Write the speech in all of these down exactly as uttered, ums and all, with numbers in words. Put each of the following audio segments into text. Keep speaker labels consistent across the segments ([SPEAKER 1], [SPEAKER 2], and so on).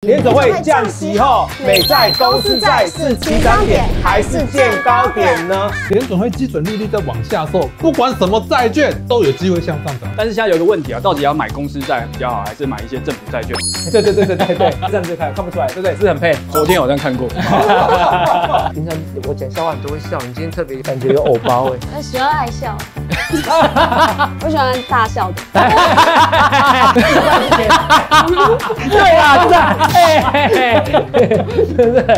[SPEAKER 1] 联准会降息后，美债、公司债是起涨点还是见高点呢？
[SPEAKER 2] 联准会基准利率在往下收，不管什么债券都有机会向上涨。
[SPEAKER 3] 但是现在有一个问题啊，到底要买公司债比较好，还是买一些政府债券？
[SPEAKER 1] 对对对对对对，这样子看看不出来，对不对？是不是很配？
[SPEAKER 3] 昨天好像看过。
[SPEAKER 1] 平常我讲笑话你都会笑，你今天特别感觉有偶包哎。
[SPEAKER 4] 我喜欢爱笑，我喜欢大笑的。
[SPEAKER 1] 对啊，真的，哎嘿嘿，真的。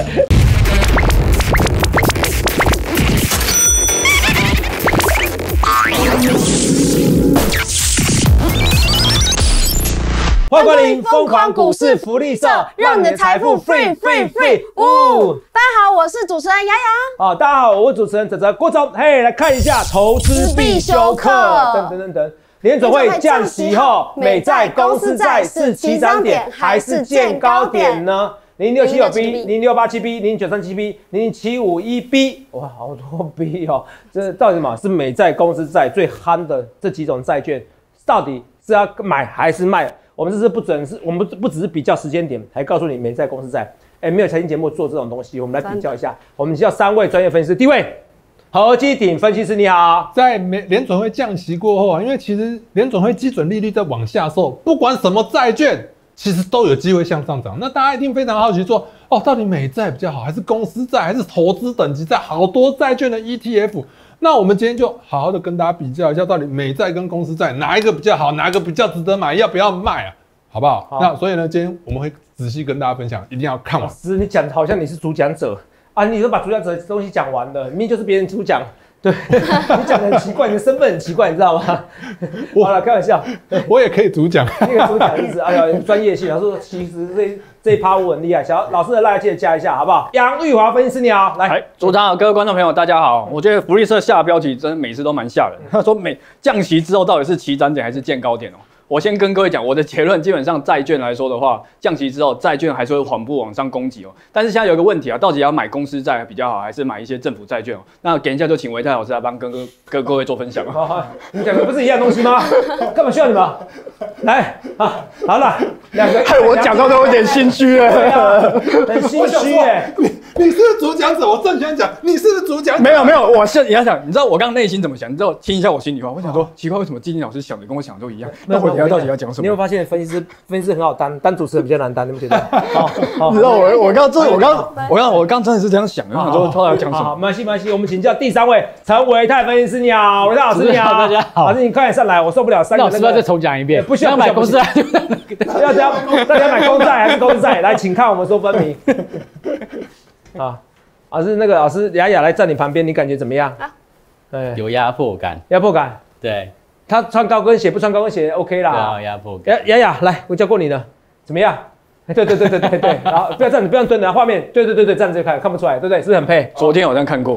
[SPEAKER 1] 欢迎光临疯狂股市福利社，让你的财富 free free free。呜，
[SPEAKER 4] 大家好，我是主持人雅雅。
[SPEAKER 1] 好，大家好，我是主持人泽泽郭总。嘿，来看一下投资必修课。等等等等。联准会降息后，美债、公司债是起涨点还是见高点呢？零六七九 B、零六八七 B、零九三七 B、零七五一 B， 哇，好多 B 哦！这到底什么？是美债、公司债最夯的这几种债券，到底是要买还是卖？我们这是不准是，我们不只是比较时间点，还告诉你美债、公司债。哎，没有财经节目做这种东西，我们来比较一下。我们叫三位专业分析师，第一位。何基鼎分析师你好，
[SPEAKER 2] 在美联准会降息过后啊，因为其实联准会基准利率在往下收，不管什么债券，其实都有机会向上涨。那大家一定非常好奇说，哦，到底美债比较好，还是公司债，还是投资等级债？好多债券的 E T F。那我们今天就好好的跟大家比较一下，到底美债跟公司债哪一个比较好，哪一个比较值得买，要不要卖啊？好不好？好，那所以呢，今天我们会仔细跟大家分享，一定要看完。
[SPEAKER 1] 老师，你讲好像你是主讲者。啊，你都把主讲者的东西讲完了，明明就是别人主讲，对你讲的很奇怪，你的身份很奇怪，你知道吗？好了，开玩笑，
[SPEAKER 2] 我也可以主讲，
[SPEAKER 1] 那个主讲就是哎呀专业性。老师其实这这一趴我很厉害，小老师的赖记得加一下，好不好？杨玉华分析师你好，来，
[SPEAKER 3] 主持人好，各位观众朋友大家好。我觉得福利社下的标题真的每次都蛮吓人。他说美降息之后到底是起涨点还是见高点哦？我先跟各位讲，我的结论基本上债券来说的话，降息之后债券还是会缓步往上攻击哦。但是现在有一个问题啊，到底要买公司债比较好，还是买一些政府债券哦？那等一下就请维泰老师来帮跟各跟各位做分享。
[SPEAKER 1] 好好，你讲的不是一样东西吗？干嘛需要你们？来啊，好了，两个，
[SPEAKER 3] 害我讲到都有点心虚了，
[SPEAKER 1] 很心虚耶。
[SPEAKER 2] 你你是主讲者，我正想讲，你是主讲者。
[SPEAKER 3] 没有没有，我是你要想，你知道我刚刚内心怎么想？你知道听一下我心里话，我想说奇怪，为什么基金老师想的跟我想的都一样？那我到底要讲什么？
[SPEAKER 1] 你有没有发现分析师分析师很好当，当主持人比较难当，你们觉得？好，
[SPEAKER 3] 你知道我我刚真我刚我刚我刚真的是这样想，我想说他要讲什么？
[SPEAKER 1] 好，没关系没关系，我们请教第三位陈维泰分析师，你好，维泰老师你好，
[SPEAKER 5] 大家好。
[SPEAKER 1] 老师你快点上来，我受不了三个。
[SPEAKER 5] 那我是不是要再重讲一遍？
[SPEAKER 1] 不需要
[SPEAKER 5] 买公司债，
[SPEAKER 1] 要这样，大家买公债还是公司债？来，请看我们说分明。啊，老师那个老师雅雅来站你旁边，你感觉怎么样？啊，
[SPEAKER 5] 对，有压迫感，
[SPEAKER 1] 压迫感，
[SPEAKER 5] 对。
[SPEAKER 1] 他穿高跟鞋不穿高跟鞋 OK 啦，
[SPEAKER 5] 对啊，压迫感。
[SPEAKER 1] 雅雅来，我教过你了，怎么样？对对对对对对，然后不要这样子，不要蹲的，画面，对对对对，这样子就看看不出来，对不对？是不是很配？
[SPEAKER 3] 昨天好像看过。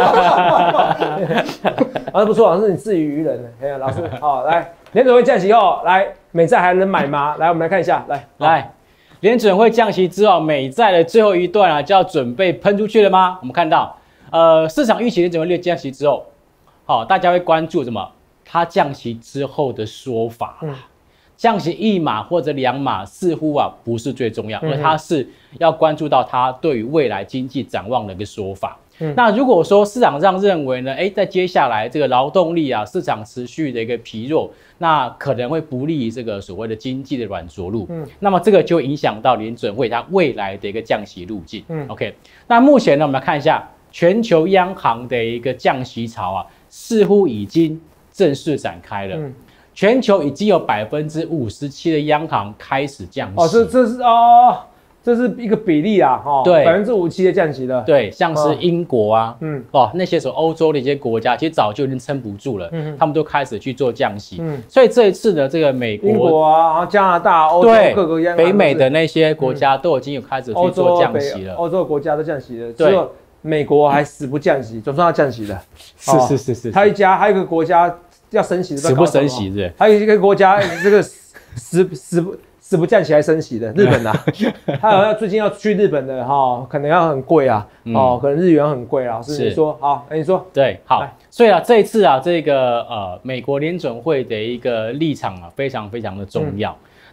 [SPEAKER 1] 老师不错，老师你自娱于人了。哎呀，老师，好来，联准会降息后，来美债还能买吗？来，我们来看一下，来
[SPEAKER 5] 来，联准会降息之后，美债的最后一段啊，就要准备喷出去了吗？我们看到，呃，市场预期联准会降息之后，好，大家会关注什么？它降息之后的说法，嗯，降息一码或者两码似乎啊不是最重要，而它是要关注到它对于未来经济展望的一个说法。嗯，那如果说市场上认为呢，哎，在接下来这个劳动力啊市场持续的一个疲弱，那可能会不利于这个所谓的经济的软着陆。嗯，那么这个就影响到联准会它未来的一个降息路径。嗯 ，OK， 那目前呢，我们来看一下全球央行的一个降息潮啊，似乎已经正式展开了，嗯，全球已经有百分之五十七的央行开始降息。
[SPEAKER 1] 哦，这这是哦，这是一个比例啊，哈、哦，对，百分之五十七的降息了。
[SPEAKER 5] 对，像是英国啊，嗯，哦，那些所欧洲的一些国家，其实早就已经撑不住了，嗯，他们都开始去做降息。嗯，所以这一次的这个美国、
[SPEAKER 1] 英国啊，然后加拿大、欧洲各个央行，
[SPEAKER 5] 北美的那些国家都已经有开始去做降息了。
[SPEAKER 1] 欧洲国家都降息了，只有美国还死不降息，总算要降息了。
[SPEAKER 5] 是是是是，
[SPEAKER 1] 还有一家，还有一个国家。要升息的，
[SPEAKER 5] 死不升息的，
[SPEAKER 1] 还有一个国家，这个死死不死不降息还升息的，日本啊，他好像最近要去日本的哈，可能要很贵啊，哦，可能日元很贵啊。老师你说好，你说
[SPEAKER 5] 对，好，所以啊，这一次啊，这个呃，美国联准会的一个立场啊，非常非常的重要。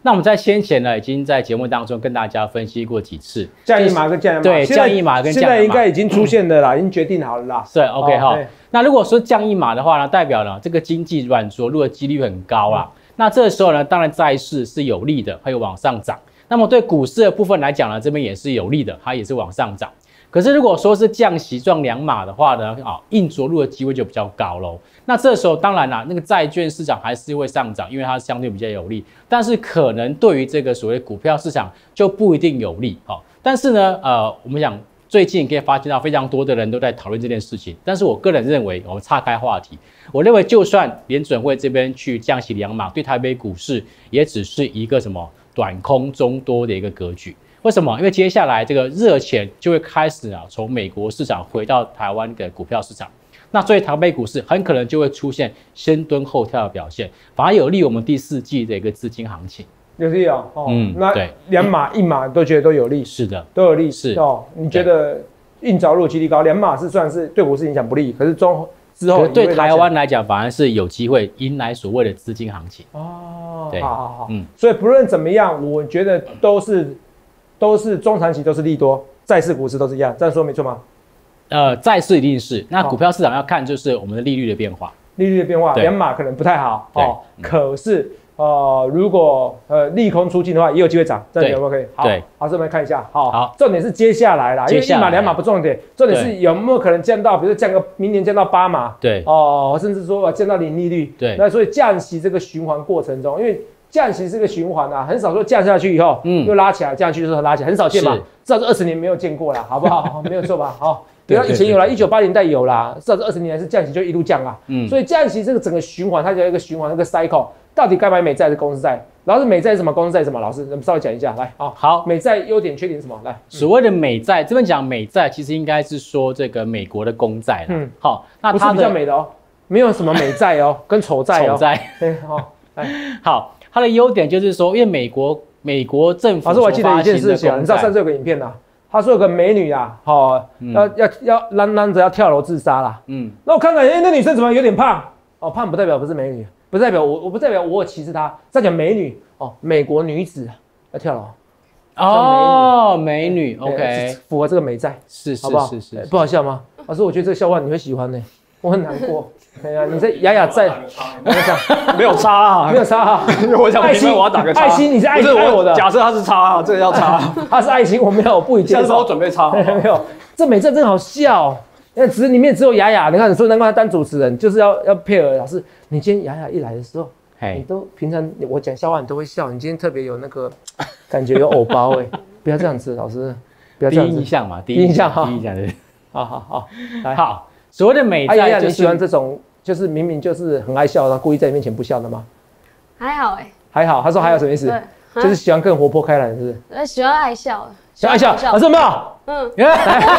[SPEAKER 5] 那我们在先前呢，已经在节目当中跟大家分析过几次
[SPEAKER 1] 降一码跟降两码，
[SPEAKER 5] 对，降一码跟降两码，
[SPEAKER 1] 现在应该已经出现的啦，已经决定好了啦。
[SPEAKER 5] 是 OK 哈、
[SPEAKER 1] 哦。
[SPEAKER 5] 那如果说降一码的话呢，代表呢这个经济软着陆的几率很高啦。嗯、那这个时候呢，当然债市是有利的，会往上涨。那么对股市的部分来讲呢，这边也是有利的，它也是往上涨。可是如果说是降息撞两码的话呢，啊，硬着陆的机会就比较高喽。那这时候当然啦，那个债券市场还是会上涨，因为它相对比较有利，但是可能对于这个所谓股票市场就不一定有利。好，但是呢，呃，我们讲最近可以发现到非常多的人都在讨论这件事情，但是我个人认为，我们岔开话题，我认为就算联准会这边去降息两码，对台北股市也只是一个什么短空中多的一个格局。为什么？因为接下来这个热钱就会开始啊，从美国市场回到台湾的股票市场，那所以台北股市很可能就会出现先蹲后跳的表现，反而有利我们第四季的一个资金行情。
[SPEAKER 1] 有利哦，哦
[SPEAKER 5] 嗯，
[SPEAKER 1] 那两码一码都觉得都有利，
[SPEAKER 5] 是的，
[SPEAKER 1] 都有利，
[SPEAKER 5] 是
[SPEAKER 1] 哦。你觉得硬着陆几率高，两码是算是对股市影响不利，可是中之后
[SPEAKER 5] 对台湾来讲，反而是有机会迎来所谓的资金行情。
[SPEAKER 1] 哦，
[SPEAKER 5] 对，
[SPEAKER 1] 好好好，
[SPEAKER 5] 嗯，
[SPEAKER 1] 所以不论怎么样，我觉得都是。都是中长期都是利多，债市股市都是一样，这样说没错吗？
[SPEAKER 5] 呃，债市一定是，那股票市场要看就是我们的利率的变化，
[SPEAKER 1] 利率的变化，两码可能不太好哦。
[SPEAKER 5] 嗯、
[SPEAKER 1] 可是呃，如果呃利空出尽的话，也有机会涨，这样有没有可以？好，
[SPEAKER 5] 对，
[SPEAKER 1] 好，这边看一下，好，
[SPEAKER 5] 好，
[SPEAKER 1] 重点是接下来啦，因为一码两码不重点，重点是有没有可能降到，比如说降个明年降到八码，
[SPEAKER 5] 对，
[SPEAKER 1] 哦，甚至说降到零利率，
[SPEAKER 5] 对，
[SPEAKER 1] 那所以降息这个循环过程中，因为降息是个循环啊，很少说降下去以后，嗯，又拉起来，降下去就是拉起来，很少见嘛，至少这二十年没有见过啦，好不好？没有错吧？好，比如以前有啦，一九八零代有啦，至少这二十年是降息就一路降啊，嗯，所以降息这个整个循环，它就有一个循环，那个 cycle， 到底该买美债还是公司债？然后是美债是什么？公司债是什么？老师，我们稍微讲一下，来，哦，
[SPEAKER 5] 好，
[SPEAKER 1] 美债优点缺点是什么？来，
[SPEAKER 5] 所谓的美债，这边讲美债，其实应该是说这个美国的公债啦，嗯，好，那它
[SPEAKER 1] 不是比较美的哦，没有什么美债哦，跟丑债哦，
[SPEAKER 5] 丑债，
[SPEAKER 1] 对，好，来，
[SPEAKER 5] 好。它的优点就是说，因为美国美国政府，
[SPEAKER 1] 老师我还记得一件事情，你知道上次有个影片呐、啊，他说有个美女啊，好、哦嗯，要要要嚷嚷着要跳楼自杀啦，嗯，那我看看，哎、欸，那女生怎么有点胖？哦，胖不代表不是美女，不代表我我不代表我有歧视她，在讲美女哦，美国女子要跳楼，
[SPEAKER 5] 哦，美女 ，OK，
[SPEAKER 1] 符合这个美债，
[SPEAKER 5] 是是
[SPEAKER 1] 好不好？
[SPEAKER 5] 是是，
[SPEAKER 1] 不好笑吗？老师，我觉得这个笑话你会喜欢呢、欸。我很难过，哎呀，你这雅雅在，我
[SPEAKER 3] 讲没有差啊，
[SPEAKER 1] 没有差啊。
[SPEAKER 3] 我想评论，我要打个叉。
[SPEAKER 1] 爱心，你是爱心爱我的。
[SPEAKER 3] 假设他是叉啊，这个要叉。
[SPEAKER 1] 他是爱心，我没有，我不一定。
[SPEAKER 3] 下次帮我准备叉。
[SPEAKER 1] 没有，这美正真好笑。那只是里面只有雅雅，你看，你说难怪他当主持人，就是要要配合老师。你今天雅雅一来的时候，你都平常我讲笑话你都会笑，你今天特别有那个感觉有偶包哎，不要这样子，老师，不要这样子。
[SPEAKER 5] 第一印象嘛，第
[SPEAKER 1] 一印象哈，
[SPEAKER 5] 第一印象对。
[SPEAKER 1] 好好好，来
[SPEAKER 5] 好。所谓的美债，就是
[SPEAKER 1] 你喜欢这种，就是明明就是很爱笑，然后故意在你面前不笑的吗？
[SPEAKER 4] 还好哎、欸，
[SPEAKER 1] 还好。他说还有什么意思？
[SPEAKER 4] 对，
[SPEAKER 1] 就是喜欢更活泼开朗，是不是？
[SPEAKER 4] 呃，喜欢爱笑，
[SPEAKER 1] 喜欢爱笑。老师有没有？嗯，对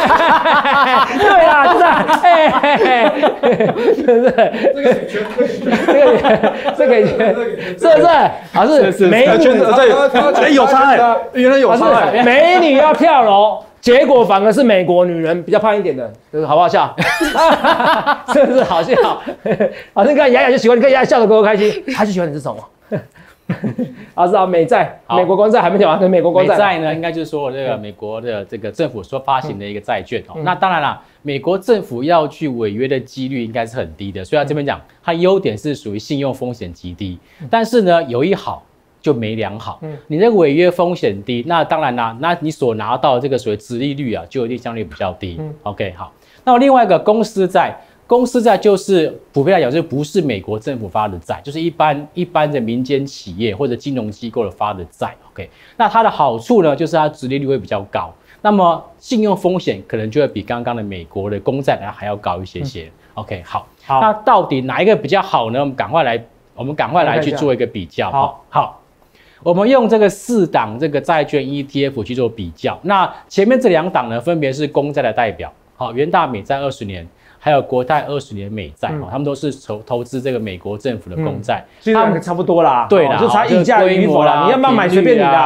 [SPEAKER 1] 啦，就是，哎，是不是？这个这个这个是不是？老师，美女，
[SPEAKER 3] 哎，有差哎，原来有差哎，
[SPEAKER 1] 美女要跳楼。结果反而是美国女人比较胖一点的，就是好不好笑？是不是好笑？好，你看雅雅就喜欢，你看雅雅笑得多开心，她就喜欢你这种哦。老师啊，美债，美国公债还没讲完，美国公债。
[SPEAKER 5] 美债呢，应该就是说这个美国的这个政府所发行的一个债券哦。嗯、那当然啦，美国政府要去违约的几率应该是很低的，所以他这边讲，它优点是属于信用风险极低，但是呢，有一好。就没良好，嗯，你那个违约风险低，那当然啦，那你所拿到的这个所谓殖利率啊，就一定相对比较低。嗯 ，OK， 好。那另外一个公司债，公司债就是普遍来讲，就不是美国政府发的债，就是一般一般的民间企业或者金融机构的发的债。OK， 那它的好处呢，就是它殖利率会比较高，那么信用风险可能就会比刚刚的美国的公债还要高一些些。嗯、OK， 好，好，那到底哪一个比较好呢？我们赶快来，我们赶快来去做一个比较。好，好。我们用这个四档这个债券 E T F 去做比较，那前面这两档呢，分别是公债的代表，好，元大美债二十年，还有国泰二十年美债，嗯、他们都是投投资这个美国政府的公债，
[SPEAKER 1] 嗯、他们差不多啦，
[SPEAKER 5] 对啦，
[SPEAKER 1] 就差溢价与否啦，你要不要买随便你的、啊。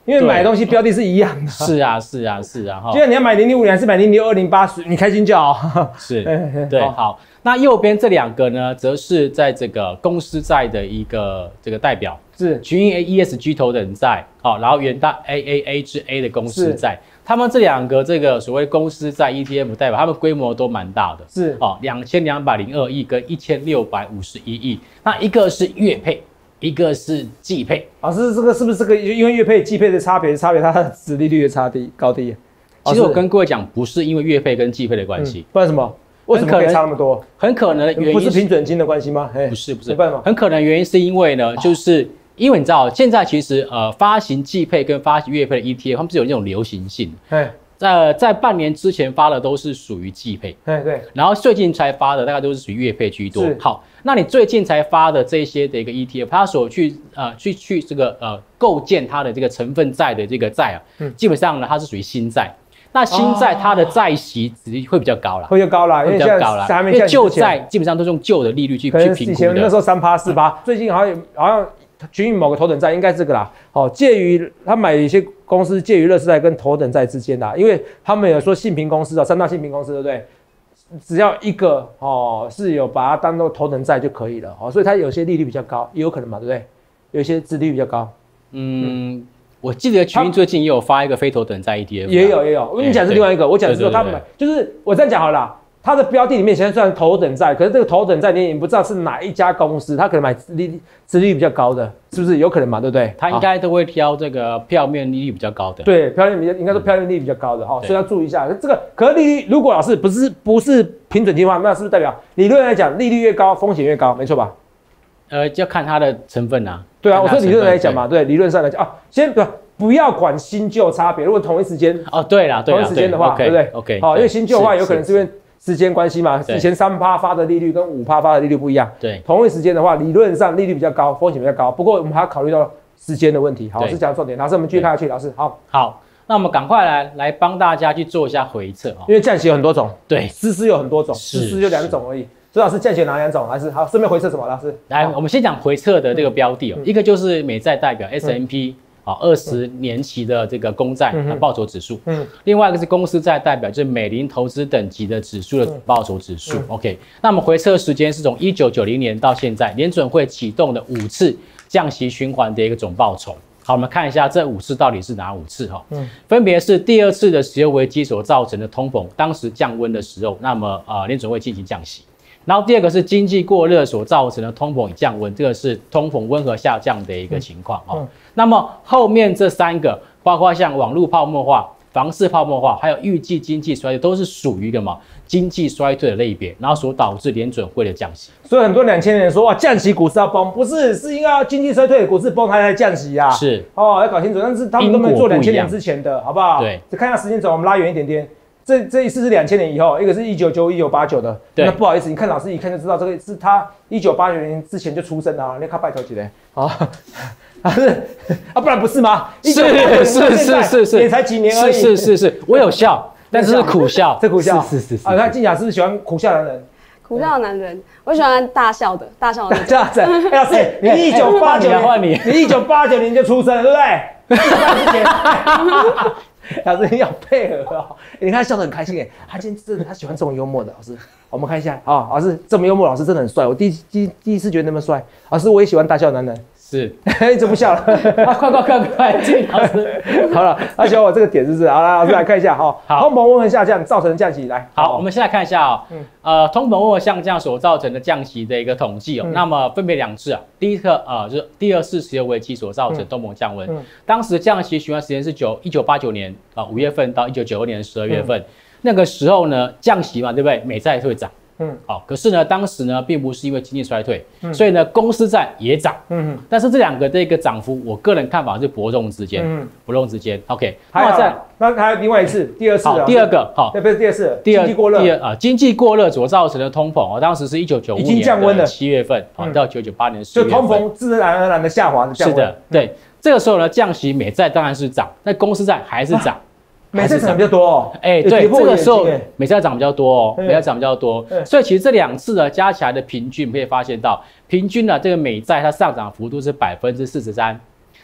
[SPEAKER 1] 因为买的东西标的是一样的。
[SPEAKER 5] 是啊，是啊，是啊，哈。
[SPEAKER 1] 就像你要买零零五零还是买零零二零八，你开心就好。
[SPEAKER 5] 是，对，好。那右边这两个呢，则是在这个公司债的一个这个代表，
[SPEAKER 1] 是
[SPEAKER 5] 群益 E S G 头等债，好，然后元大 A A A 之 A 的公司债。他们这两个这个所谓公司债 E T F 代表，他们规模都蛮大的，
[SPEAKER 1] 是
[SPEAKER 5] 哦，两千两百零二亿跟一千六百五十一亿。那一个是月配，一个是季配。
[SPEAKER 1] 老师，这个是不是这个因为月配季配的差别，差别它的殖利率的差低高低？
[SPEAKER 5] 其实我跟各位讲，不是因为月配跟季配的关系、
[SPEAKER 1] 嗯，不然什么？为什么可以差那么多？
[SPEAKER 5] 很可能的原因
[SPEAKER 1] 不是平准金的关系吗？
[SPEAKER 5] 不是不是，很可能原因是因为呢，就是。因为你知道，现在其实呃，发行季配跟发行月配的 E T F， 他们是有那种流行性。在在半年之前发的都是属于季配，
[SPEAKER 1] 对。
[SPEAKER 5] 然后最近才发的大概都是属于月配居多。好，那你最近才发的这些的一个 E T F， 它所去呃去去这个呃构建它的这个成分债的这个债啊，嗯、基本上呢它是属于新债。那新债它的债息值会比较高啦，
[SPEAKER 1] 会比较高啦，
[SPEAKER 5] 会比较高啦，因为旧债基本上都是用旧的利率去去评估的。以
[SPEAKER 1] 前那时候三趴四趴，最近好像好像。群益某个头等债应该是这个啦，哦，介于他买一些公司介于乐视债跟头等债之间啦，因为他们有说信评公司啊，三大信评公司对不对？只要一个哦是有把它当做头等债就可以了，哦，所以它有些利率比较高，也有可能嘛，对不对？有一些殖利率比较高。
[SPEAKER 5] 嗯，嗯我记得群益最近也有发一个非头等债 E T F，
[SPEAKER 1] 也有也有，我跟你讲是另外一个，我讲的是说他们就是我这样讲好了啦。它的标的里面现在算头等债，可是这个头等债你也不知道是哪一家公司，它可能买利殖利率比较高的，是不是有可能嘛？对不对？
[SPEAKER 5] 它应该都会挑这个票面利率比较高的。
[SPEAKER 1] 对，票面比较应该说票面利率比较高的哈、嗯，所以要注意一下。这个可是利率如果老师不是不是平准金的话，那是不是代表理论来讲利率越高风险越高？没错吧？
[SPEAKER 5] 呃，就要看它的成分啊。
[SPEAKER 1] 对啊，我说理论来讲嘛，对，理论上来讲啊，先不不要管新旧差别，如果同一时间
[SPEAKER 5] 哦，对啦，对啦，
[SPEAKER 1] 同一时间的话，对不对
[SPEAKER 5] ？OK，
[SPEAKER 1] 好，因为新旧的话有可能是因为时间关系嘛，以前三趴发的利率跟五趴发的利率不一样。
[SPEAKER 5] 对，
[SPEAKER 1] 同一时间的话，理论上利率比较高，风险比较高。不过我们还要考虑到时间的问题。好，老师讲重点，老师我们继续看下去。老师，好，
[SPEAKER 5] 好，那我们赶快来来帮大家去做一下回测啊，
[SPEAKER 1] 因为降息有很多种，
[SPEAKER 5] 对，
[SPEAKER 1] 实施有很多种，实施就两种而已。所以老师降息哪两种？还是好，顺便回测什么？老师，
[SPEAKER 5] 来，我们先讲回测的这个标的哦，一个就是美债代表 S and P。啊，二十年期的这个公债的报酬指数，嗯，另外一个是公司债代表，就是美林投资等级的指数的报酬指数。嗯、OK， 那我们回测时间是从一九九零年到现在，联准会启动的五次降息循环的一个总报酬。好，我们看一下这五次到底是哪五次哈？嗯，分别是第二次的石油危机所造成的通膨，当时降温的时候，那么呃联准会进行降息。然后第二个是经济过热所造成的通膨与降温，这个是通膨温和下降的一个情况哦。嗯嗯、那么后面这三个，包括像网络泡沫化、房市泡沫化，还有预计经济衰退，都是属于一个嘛经济衰退的类别，然后所导致联准会的降息。
[SPEAKER 1] 所以很多两千年说哇降息股市要崩，不是，是因为经济衰退股市崩，它才降息啊。
[SPEAKER 5] 是
[SPEAKER 1] 哦，要搞清楚，但是他们都没有做两千年之前的，好不好？
[SPEAKER 5] 对，
[SPEAKER 1] 就看一下时间轴，我们拉远一点点。这这一次是两千年以后，一个是一九九一九八九的，那不好意思，你看老师一看就知道这个是他一九八九年之前就出生的啊，你看拜托几嘞？啊，啊是啊，不然不是吗？
[SPEAKER 5] 是是是是是，
[SPEAKER 1] 也才几年而已。
[SPEAKER 5] 是是是是，我有笑，但是是苦笑，
[SPEAKER 1] 这苦笑
[SPEAKER 5] 是是是
[SPEAKER 1] 啊，看静雅是不是喜欢苦笑男人？
[SPEAKER 4] 苦笑的男人，我喜欢大笑的，大笑的。
[SPEAKER 1] 这样子，哎老师，你一九八九年，你你一九八九年就出生了，对不对？老师你要配合哦，你看他笑得很开心哎，他今天真的他喜欢这种幽默的老师，我们看一下啊、哦，老师这么幽默，老师真的很帅，我第第第一次觉得那么帅，老师我也喜欢大笑的男人。
[SPEAKER 5] 是，
[SPEAKER 1] 你怎么笑了？
[SPEAKER 5] 啊，快快快快，进老师。
[SPEAKER 1] 好了，他喜欢我这个点是不是？好了，老师来看一下哈。好，通膨温和下降造成降息，来。
[SPEAKER 5] 好，我们先来看一下啊、哦，嗯、呃，通膨温和下降所造成的降息的一个统计哦。嗯、那么分别两次啊，第一个呃就是第二次石油危机所造成通膨降温，嗯嗯、当时降息循环时间是九一九八九年啊五月份到一九九二年十二月份，嗯、那个时候呢降息嘛，对不对？美债会涨。嗯，好，可是呢，当时呢，并不是因为经济衰退，嗯、所以呢，公司债也涨，嗯，但是这两个这个涨幅，我个人看法是伯仲之间，嗯，伯仲之间 ，OK，
[SPEAKER 1] 那再那还有另外一次，第二次，
[SPEAKER 5] 好，第二个，好，
[SPEAKER 1] 那不是第二次，
[SPEAKER 5] 第二
[SPEAKER 1] 经济过热，
[SPEAKER 5] 第二啊，经济过热所造成的通膨啊，当时是一九九五年的七月份，好，到九九八年十月份，
[SPEAKER 1] 就通膨自然而然的下滑的降温，
[SPEAKER 5] 是的，对，这个时候呢，降息美债当然是涨，那公司债还是涨。
[SPEAKER 1] 美债涨比较多哦，
[SPEAKER 5] 哎、欸，对，这个时候美债涨比较多哦，美债涨比较多，所以其实这两次呢加起来的平均，可以发现到，平均呢这个美债它上涨幅度是百分之四十三，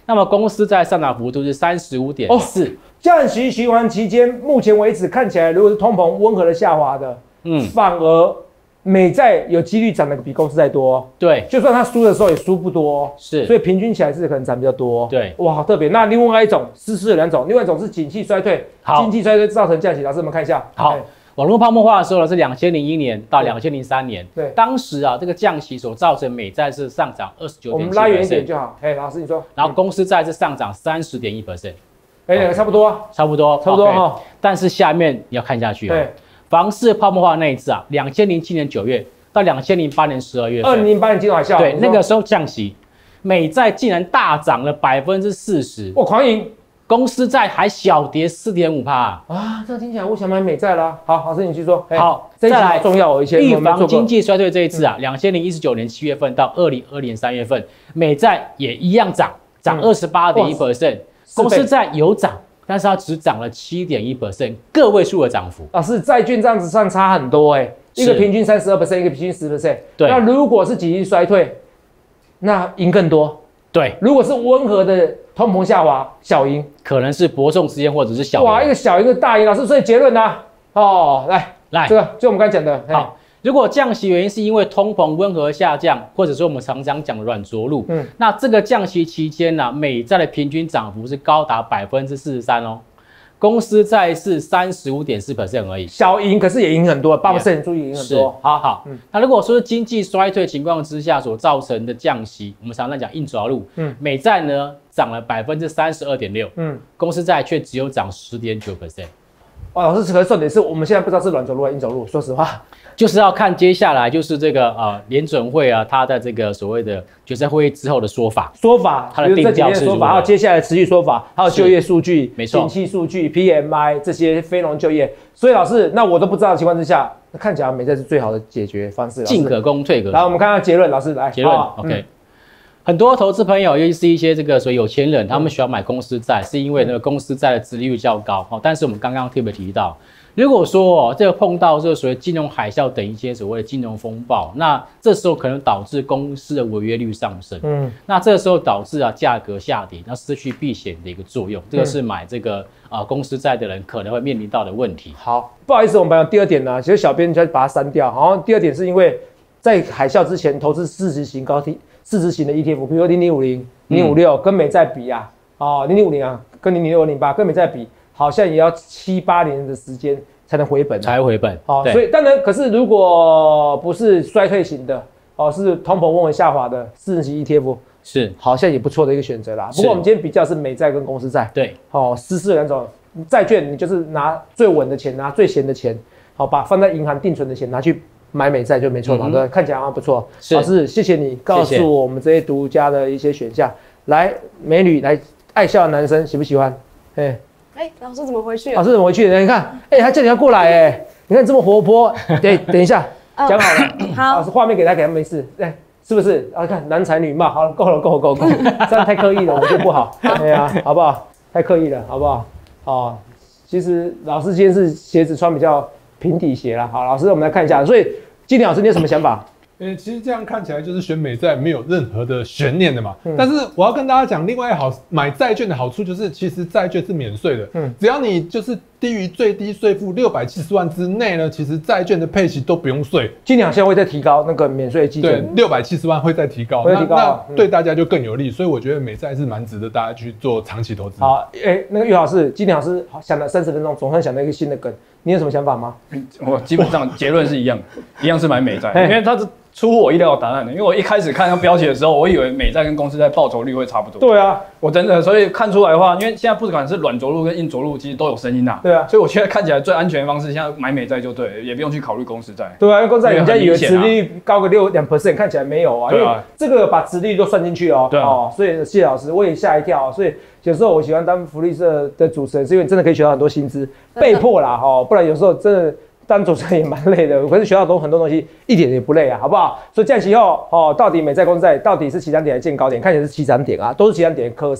[SPEAKER 5] 那么公司债上涨幅度是三十五点四。
[SPEAKER 1] 降息循环期间，目前为止看起来，如果是通膨温和的下滑的，嗯，反而美债有几率涨得比公司债多、哦。
[SPEAKER 5] 对，
[SPEAKER 1] 就算它输的时候也输不多、哦，
[SPEAKER 5] 是，
[SPEAKER 1] 所以平均起来是可能涨比较多、哦。
[SPEAKER 5] 对，
[SPEAKER 1] 哇，好特别。那另外一种，失事有两种，另外一种是景气衰退，经济衰退造成降息。老师，我们看一下。
[SPEAKER 5] 好。网络泡沫化的时候呢，是两千零一年到两千零三年。
[SPEAKER 1] 对，
[SPEAKER 5] 当时啊，这个降息所造成美债是上涨二十九点七。
[SPEAKER 1] 我们拉远一点就好。哎，老师你说。
[SPEAKER 5] 然后公司债是上涨三十点一 percent。
[SPEAKER 1] 哎，两个差不多啊。
[SPEAKER 5] 差不多，
[SPEAKER 1] 差不多哈。
[SPEAKER 5] 但是下面你要看下去啊。对。房市泡沫化那一次啊，两千零七年九月到两千零八年十二月。
[SPEAKER 1] 二零零八年金融海啸。
[SPEAKER 5] 对，那个时候降息，美债竟然大涨了百分之四十。
[SPEAKER 1] 哇，狂赢。
[SPEAKER 5] 公司债还小跌四点五趴
[SPEAKER 1] 啊！这听起来我想买美债啦。好，老师你去说。
[SPEAKER 5] 好，
[SPEAKER 1] 再来重要，我以前
[SPEAKER 5] 预防经济衰退这一次啊，两千零一十九年七月份到二零二零年三月份，美债也一样涨，涨二十八点一 percent， 公司债有涨，但是它只涨了七点一 percent， 个位数的涨幅。
[SPEAKER 1] 老师，债券这样子算差很多哎、欸，一个平均三十二 percent， 一个平均十 percent。
[SPEAKER 5] 对。
[SPEAKER 1] 那如果是经济衰退，那赢更多。
[SPEAKER 5] 对。
[SPEAKER 1] 如果是温和的通膨下滑，小赢。
[SPEAKER 5] 可能是伯仲之间，或者是小赢。
[SPEAKER 1] 哇，一个小赢，一个大赢。老师，所以结论呢、啊？哦，来
[SPEAKER 5] 来，
[SPEAKER 1] 这个就我们刚才讲的。
[SPEAKER 5] 好，如果降息原因是因为通膨温和下降，或者说我们常常讲的软着陆，嗯，那这个降息期间呢、啊，美债的平均涨幅是高达百分之四十三哦。公司债是三十五点四 percent 而已，
[SPEAKER 1] 小赢可是也赢很多，八 percent 注意赢很多。
[SPEAKER 5] 好好，嗯，那如果说是经济衰退情况之下所造成的降息，我们常常讲硬着陆，嗯，美债呢涨了百分之三十二点六，嗯，公司债却只有涨十点九 percent。
[SPEAKER 1] 哦，老师，可是重点是我们现在不知道是软着陆还是硬着陆，说实话。
[SPEAKER 5] 就是要看接下来就是这个呃联准会啊，它的这个所谓的决策会议之后的说法，
[SPEAKER 1] 说法，
[SPEAKER 5] 它的定调是
[SPEAKER 1] 说法，还有接下来持续说法，还有就业数据、
[SPEAKER 5] 没错，
[SPEAKER 1] 景气数据、P M I 这些非农就业。所以老师，那我都不知道的情况之下，看起来美债是最好的解决方式。
[SPEAKER 5] 进可攻，退可守。
[SPEAKER 1] 来，我们看看结论，老师来
[SPEAKER 5] 结论 ，OK。嗯很多投资朋友，尤其是一些这个所谓有钱人，他们喜欢买公司债，是因为那个公司债的殖利率较高。好，但是我们刚刚特别提到，如果说哦，这个碰到这个所谓金融海啸等一些所谓的金融风暴，那这时候可能导致公司的违约率上升。嗯，那这个时候导致啊价格下跌，那失去避险的一个作用。这个是买这个啊、呃、公司债的人可能会面临到的问题。
[SPEAKER 1] 好，不好意思，我们讲第二点呢，其实小编就把它删掉。好，第二点是因为在海啸之前投资市值型高 T。市值型的 E T F， 比如说零零五零、零零五六跟美债比啊，哦，零零五零啊，跟零零六零八跟美债比，好像也要七八年的时间才能回本、啊，
[SPEAKER 5] 才回本。
[SPEAKER 1] 好、哦，所以当然，可是如果不是衰退型的，哦，是通膨温和下滑的市值型 E T F，
[SPEAKER 5] 是好
[SPEAKER 1] 像也不错的一个选择啦。不过我们今天比较是美债跟公司债，
[SPEAKER 5] 对，
[SPEAKER 1] 哦，失事两种债券，你就是拿最稳的钱，拿最闲的钱，好，把放在银行定存的钱拿去。买美债就没错嘛，对、嗯，看起来好像不错。老师，谢谢你告诉我们这些独家的一些选项。来，美女，来，爱笑的男生喜不喜欢？哎，
[SPEAKER 4] 哎，老师怎么回去？
[SPEAKER 1] 老师怎么回去？你看，哎，他叫你要过来，哎，你看这么活泼。对，等一下，讲好了。
[SPEAKER 4] 好，
[SPEAKER 1] 老师画面给他，给他没事。哎，是不是？啊，看男才女貌，好了，够了，够了，够了，够了，这样太刻意了，我觉得不好。哎呀，好不好？太刻意了，好不好？哦，其实老师今天是鞋子穿比较。平底鞋啦，好，老师，我们来看一下。所以，金田老师，你有什么想法？
[SPEAKER 2] 呃，其实这样看起来就是选美债没有任何的悬念的嘛。嗯、但是我要跟大家讲，另外好买债券的好处就是，其实债券是免税的。嗯，只要你就是低于最低税负六百七十万之内呢，其实债券的配息都不用税。
[SPEAKER 1] 今年好像会再提高那个免税基准，
[SPEAKER 2] 对，六百七十万会再提高，
[SPEAKER 1] 会提高，
[SPEAKER 2] 那, 那对大家就更有利。所以我觉得美债是蛮值得大家去做长期投资。
[SPEAKER 1] 好，哎、欸，那个岳老师，今天老师想了三十分钟，总算想到一个新的梗，你有什么想法吗？
[SPEAKER 3] 我基本上结论是一样，一样是买美债，因为它是。出乎我意料的答案的，因为我一开始看到标题的时候，我以为美债跟公司债报酬率会差不多。
[SPEAKER 1] 对啊，
[SPEAKER 3] 我真的，所以看出来的话，因为现在不管是软着陆跟硬着陆，其实都有声音呐。
[SPEAKER 1] 对啊，
[SPEAKER 3] 所以我现在看起来最安全的方式，现在买美债就对了，也不用去考虑公司债。
[SPEAKER 1] 对啊，因为公司债人家以为殖利率高个六两 percent， 看起来没有啊，因为这个把殖利率都算进去哦。
[SPEAKER 3] 对啊，
[SPEAKER 1] 哦，所以谢老师我也吓一跳，所以有时候我喜欢当福利社的主持人，是因为真的可以学到很多薪资，被迫啦哈，不然有时候真的。当主持人也蛮累的，可是学到很多很多东西，一点也不累啊，好不好？所以降息后，哦，到底美债公司债到底是起涨点还是见高点？看起来是起涨点啊，都是起涨点。可是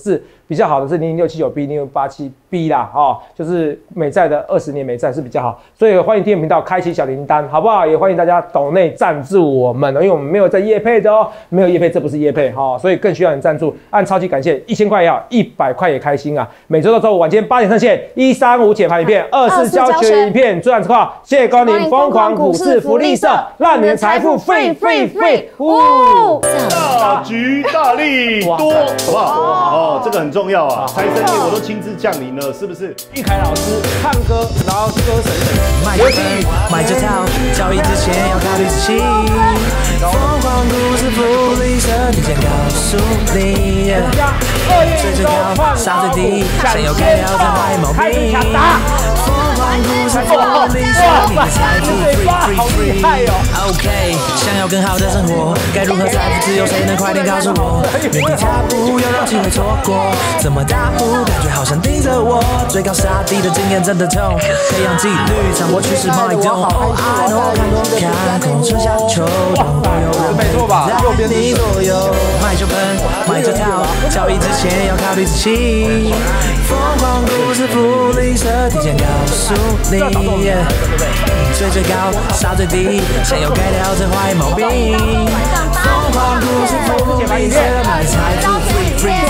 [SPEAKER 1] 比较好的是零零六七九 B、零零八七 B 啦，哦，就是美债的二十年美债是比较好，所以欢迎订阅频道，开启小铃铛，好不好？也欢迎大家抖内赞助我们，因为我们没有在业配的哦，没有业配，这不是业配哈、哦，所以更需要你赞助，按超级感谢，一千块也好，一百块也开心啊！每周到周五晚间八点上线，一三五解盘影片，二四教学影片，最晚之话，谢谢光临疯狂股市福利社，让你的财富 free free free， 哦，
[SPEAKER 6] 大吉大利多，好不好？哦，这个很重要啊！财神爷我都亲自降临了，是不是？
[SPEAKER 1] 玉凯老师唱歌，然后歌神神，
[SPEAKER 7] 买这买这套，交易之前要考虑仔细。疯狂股市福利社提前告诉你，最最高杀最低，先有开票再坏毛病。疯狂股市福利社，你的财富 free free free。OK， 想要更好的生活，该如何财富自由？谁能快点告诉我？原地踏步，有让机会错过，怎么大步？感觉好像盯着我，最高杀低的经验真的痛，培养纪律，掌握趋势脉动。I know 看多看空，春夏秋冬都有人陪在你左右。买就奔，买就跳，交易之前要考虑仔细。疯狂股市福利社提前告诉你，最最高杀最低，先有改掉这坏毛病。疯狂股市福利社买财富 free free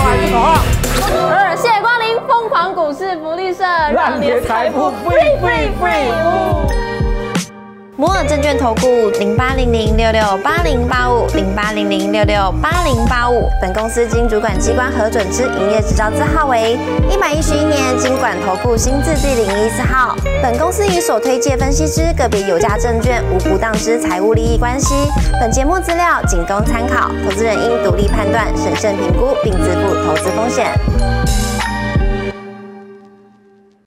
[SPEAKER 7] free。
[SPEAKER 4] 谢谢光临疯狂股市福利社，让你的财富 free free free。
[SPEAKER 8] 摩尔证券投顾零八零零六六八零八五零八零零六六八零八五，本公司经主管机关核准之营业执照字号为一百一十一年金管投顾新字第零一四号。本公司与所推介分析之个别有价证券无不当之财务利益关系。本节目资料仅供参考，投资人应独立判断、审慎评估并自负投资风险。